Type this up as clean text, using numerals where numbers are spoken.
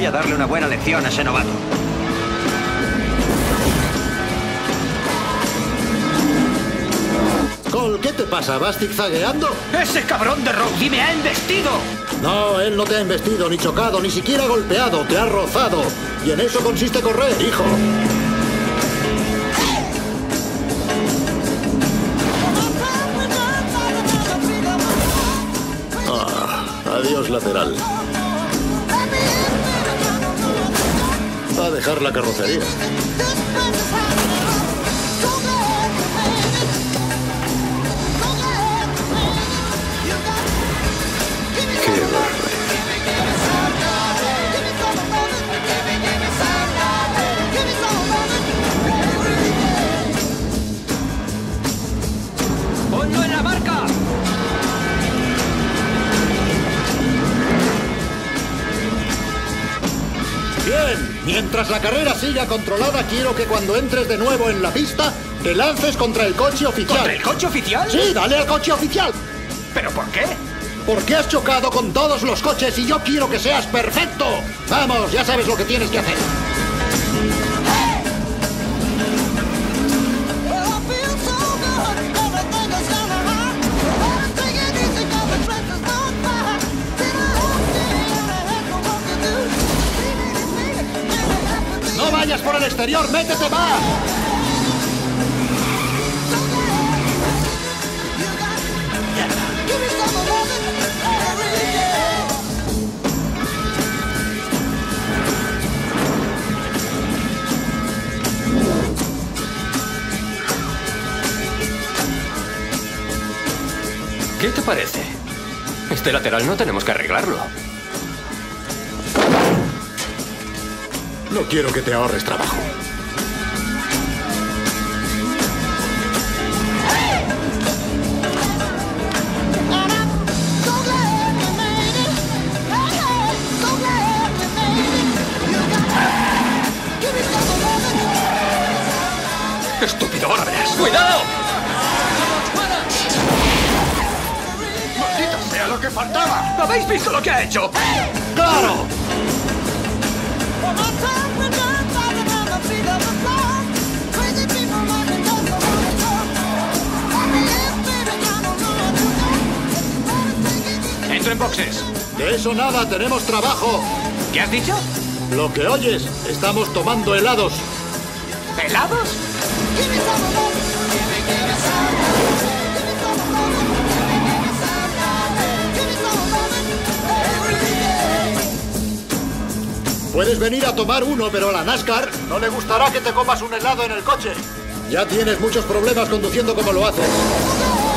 a darle una buena lección a ese novato. Cole, ¿qué te pasa? ¿Vas zigzagueando? ¡Ese cabrón de Rowdy me ha embestido! No, él no te ha embestido, ni chocado, ni siquiera golpeado. Te ha rozado. Y en eso consiste correr, hijo. Adiós, lateral. A dejar la carrocería. Qué barbaridad. ¡Ponlo en la marca! Bien, mientras la carrera siga controlada, quiero que cuando entres de nuevo en la pista, te lances contra el coche oficial. ¿Contra el coche oficial? Sí, dale al coche oficial. ¿Pero por qué? Porque has chocado con todos los coches y yo quiero que seas perfecto. Vamos, ya sabes lo que tienes que hacer. No vayas por el exterior, métete más. ¿Qué te parece? Este lateral no tenemos que arreglarlo. No quiero que te ahorres trabajo. ¡Estúpido! ¡Ahora verás! ¡Cuidado! ¡Maldita sea lo que faltaba! ¿Habéis visto lo que ha hecho? ¡Claro! Entro en boxes. De eso nada, tenemos trabajo. ¿Qué has dicho? Lo que oyes, estamos tomando helados. ¿Helados? Puedes venir a tomar uno, pero a la NASCAR no le gustará que te comas un helado en el coche. Ya tienes muchos problemas conduciendo como lo haces.